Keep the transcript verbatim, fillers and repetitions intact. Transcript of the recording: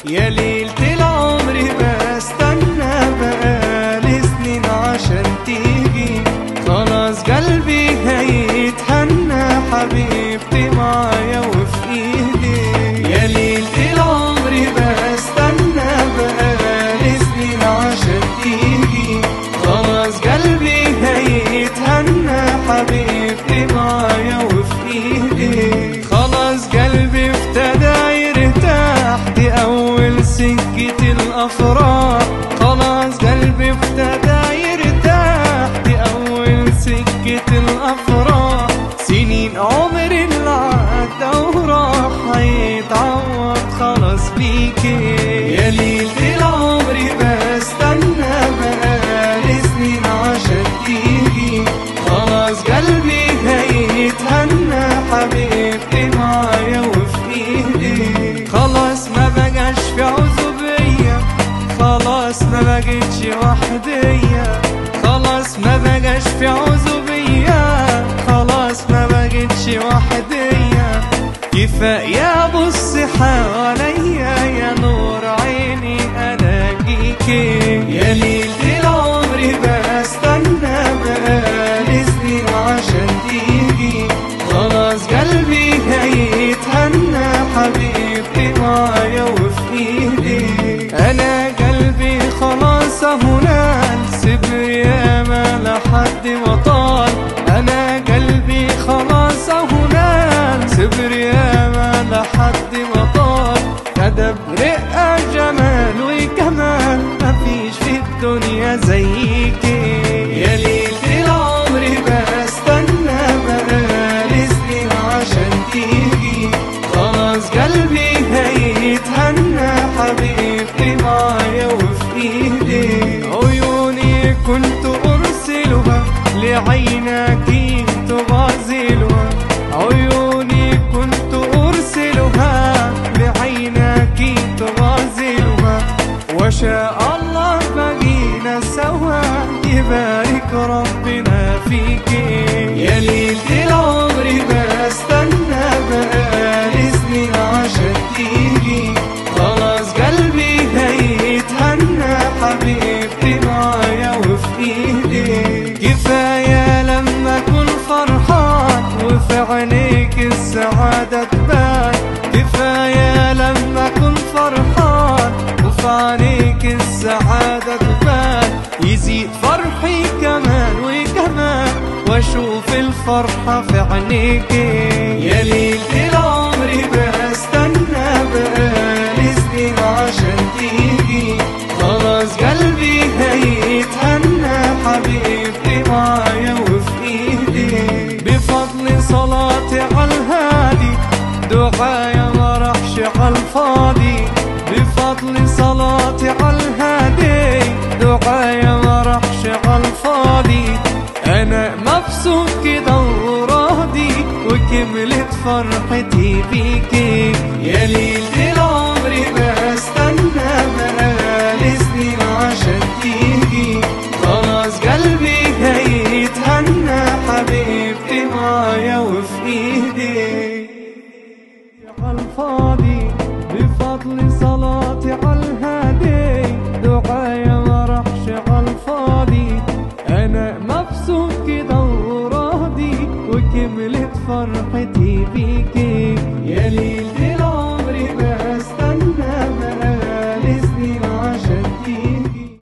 يا ليلة العمر بستنى بقالي سنين عشان تيجي، خلاص قلبي هيتهنى حبيبتي معايا وفي ايدي. يا ليلة العمر بستنى بقالي سنين عشان تيجي، خلاص قلبي هيتهنى حبيبتي معايا وفي ايدي. خلاص قلبي ابتدى يرتاح، دي اول سكة الافراح. خلاص قلبي ابتدى يرتاح، دي اول سكة الافراح. سنين عمري اللي عدى وراح هيتعوض خلاص بيكي. يا ليلة العمر بستنى بقالي سنين عشان تيجي، خلاص قلبي هيتهنى حبيبتي معايا وفي ايدي. خلاص ما بقاش في عزوبية، خلاص ما بقتش وحدية. خلاص ما بقاش في عزوبية، خلاص ما بقتش وحدية. كفاية بص حواليا يا نور عيني الاقيكي. يا ليلة العمر بستنى بقالي سنين عشان تيجي، خلاص قلبي هيتهنى حبيبتي معايا وفي ايدي. انا قلبي خلاص هنال سيب ياما لحد وطال. انا قلبي خلاص هنال سيب ياما لحد وطال. كدب رقة جمال وكمال مفيش في الدنيا زيكي. يا ليلة العمر بستنى بقالي سنين عشان تيجي، خلاص قلبي هيتهنى حبيبتي معايا وفي ايدي. عيوني كنت ارسلها لعينك تغازلها، عيوني كنت ارسلها لعينك تغازلها. وشاء الله بقينا سوا يبارك ربنا فيكي. يا ليلة العمر بستنى بقالي سنين عشان تيجي، خلاص قلبي هيتهنى حبيبتي معايا وفي ايدي. كفاية لما اكون فرحان وفي عينيك السعادة تبان. كفاية لما اكون فرحان وفي عينيك السعادة تبان. يزيد فرحي كمان وكمان واشوف الفرحة في عينيكي. يا ليلة العمر بستنى بقالي سنين عشان تيجي، خلاص قلبي هيتهنى حبيبتي معايا وفي ايدي. بفضل صلاتي عالهادي دعايا ما راحش عالفاضي. بفضل صلاتي عالهادي دعايا ما راحش عالفاضي. انا مبسوط كده وراضي وكملت فرحتي بيكي. يا ليلة العمر بستنى بقالي سنين عشان تيجي، خلاص قلبي هيتهنى حبيبتي معايا وفي ايدي. عالفاضي بفضل صلاتي عالهادي دعايا ما راحش عالفاضي. انا مبسوط كده وراضي وكملت فرحتي بيكي. يا ليلة